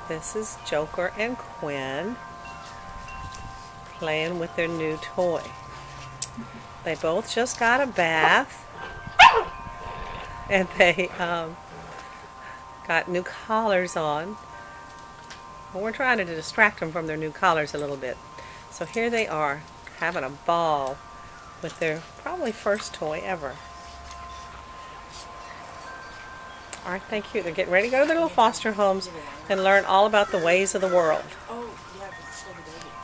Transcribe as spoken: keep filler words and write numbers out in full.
This is Joker and Quinn playing with their new toy. They both just got a bath, and they um, got new collars on. Well, we're trying to distract them from their new collars a little bit. So here they are, having a ball with their probably first toy ever. Aren't they cute? They're getting ready to go to their little foster homes and learn all about the ways of the world. Oh, yeah, but it's still the baby.